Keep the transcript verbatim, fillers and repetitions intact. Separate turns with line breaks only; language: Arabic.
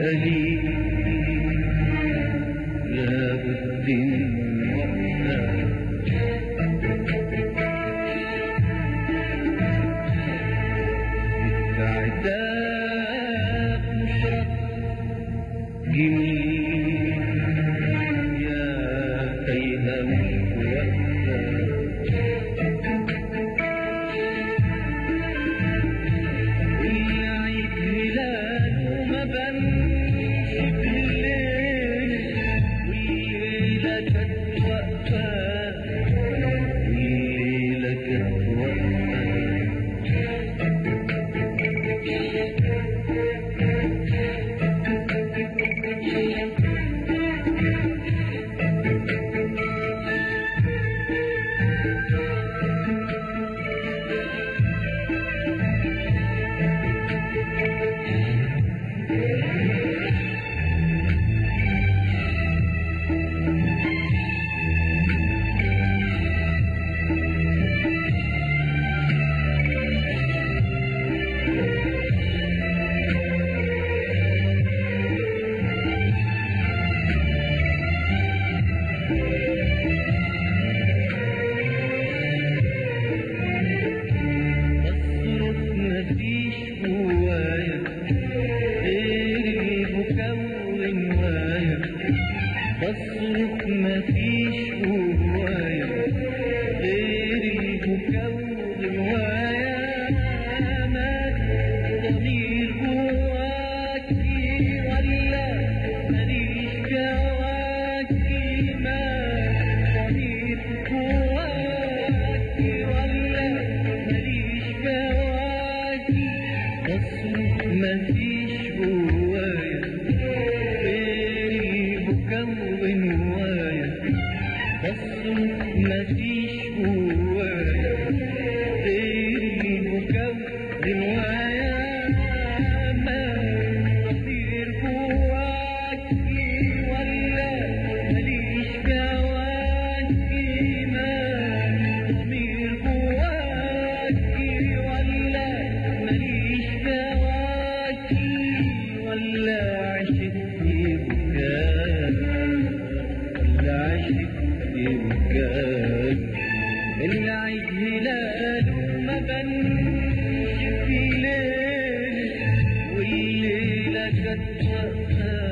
دليل لابد من وقتها العتاب مشرق جميل يا كيها مش وقتها واللي عيد هلاله ما بانش بالليل والليلة كانت وقتها والليلة كانت وقتها بصرخ مفيش جوايا غير البكا والغواية مات ضمير جواكي ولا ماليش جواكي مات ضمير جواكي ولا ماليش جواكي بصرخ مفيش جوايا ونوايا بصرخ مفيش جوايا غير البكا ونوايا ما ضمير جواكي ولا ماليش جواكي ما ضمير جواكي ولا ماليش جواكي ولا عشقي بكاك اللي عيد هلاله ما بانش في ليل والليلة كانت وقتها